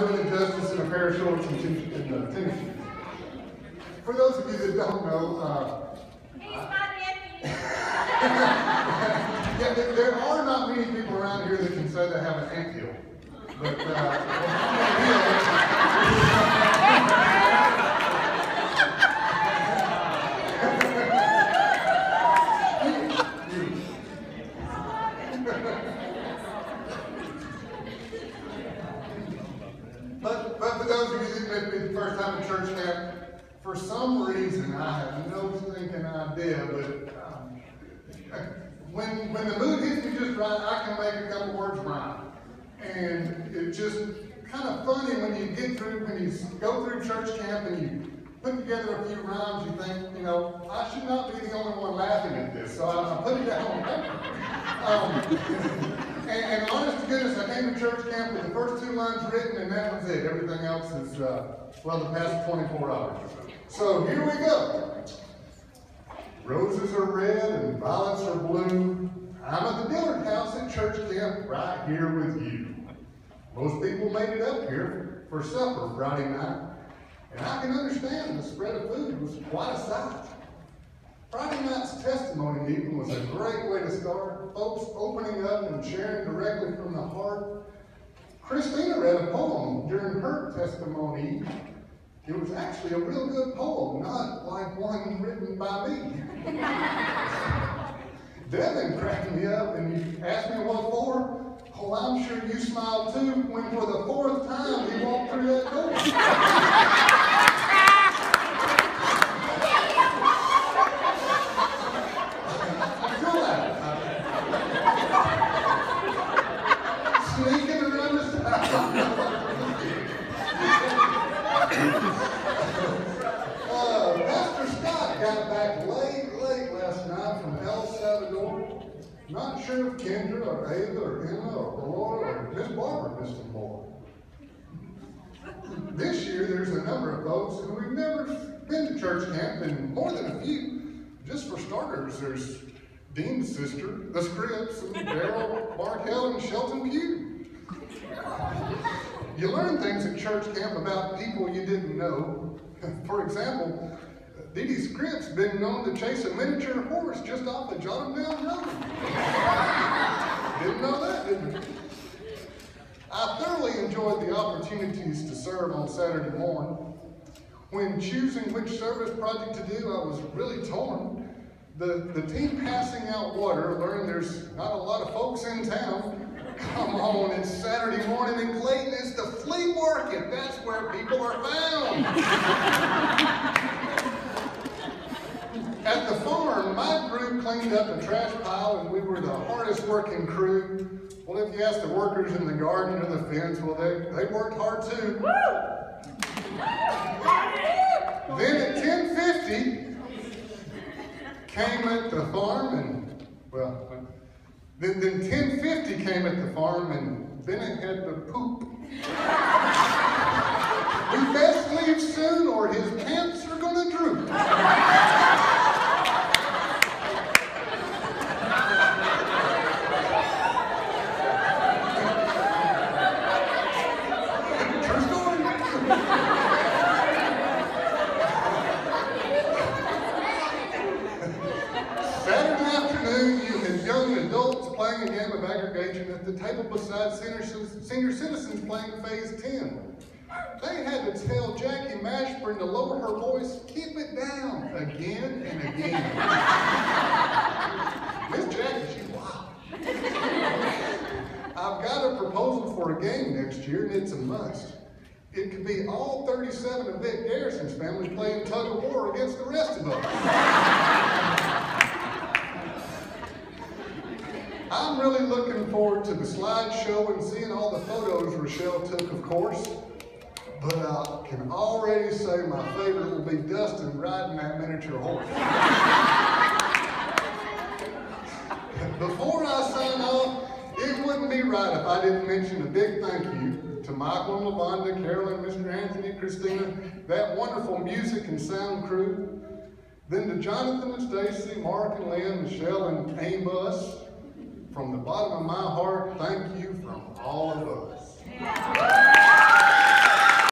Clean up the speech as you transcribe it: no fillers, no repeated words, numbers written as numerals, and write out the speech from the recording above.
doing it justice in a pair of shorts and tennis shoes. For those of you that don't know, he's my nephew. yeah, there are not many people around here that can say they have an anthill. But But for those of you that may be the first time at church camp, for some reason, I have no thinking idea, but when the mood hits me just right, I can make a couple words rhyme. And it's just kind of funny when you go through church camp and you put together a few rhymes, you think, you know, I should not be the only one laughing at this, so I put it down on paper. And honest to goodness, I came to church camp with the first 2 lines written, and that was it. Everything else is, well, the past 24 hours or so. So here we go. Roses are red and violets are blue. I'm at the Dillard house at church camp right here with you. Most people made it up here for supper Friday night, and I can understand the spread of food was quite a sight. Friday night's testimony meeting was a great way to start. Folks opening up and sharing directly from the heart. Christina read a poem during her testimony. It was actually a real good poem, not like one written by me. Devin cracked me up and he asked me what for. Oh, I'm sure you smiled too when for the 4th time he walked through that door. Sneaking around the side. Pastor Scott got back late last night from El Salvador. Not sure if Kendra or Ava or Emma or Laura or Miss Barbara missed them more. This year there's a number of folks who have never been to church camp, and more than a few. Just for starters, there's Dean's sister, the Scripps, and Daryl, Barkell, and Shelton Pugh. You learn things at church camp about people you didn't know. For example, Dee Dee Scripps been known to chase a miniature horse just off the Jotham Down Road. Didn't know that, didn't you? I thoroughly enjoyed the opportunities to serve on Saturday morning. When choosing which service project to do, I was really torn. The team passing out water learned there's not a lot of folks in town. Come on, it's Saturday morning in Clayton. It's the flea market. That's where people are found. At the farm, my crew cleaned up a trash pile, and we were the hardest working crew. Well, if you ask the workers in the garden or the fence, well, they worked hard too. Then at 10:50, came at the farm and, well, then 10:50 came at the farm and Bennett had to poop. We best leave soon or his pants are gonna droop. True story. Saturday afternoon, you had young adults playing a game of aggregation at the table beside senior citizens playing Phase 10. They had to tell Jackie Mashburn to lower her voice, keep it down, again and again. Miss Jackie, she's wild. I've got a proposal for a game next year, and it's a must. It could be all 37 of Vic Garrison's family playing tug of war against the rest of us. I'm really looking forward to the slideshow and seeing all the photos Rochelle took, of course. But I can already say my favorite will be Dustin riding that miniature horse. Before I sign off, it wouldn't be right if I didn't mention a big thank you to Michael and LaVonda, Carolyn, Mr. Anthony, Christina, that wonderful music and sound crew. Then to Jonathan and Stacy, Mark and Lynn, Michelle and Amos. From the bottom of my heart, thank you from all of us.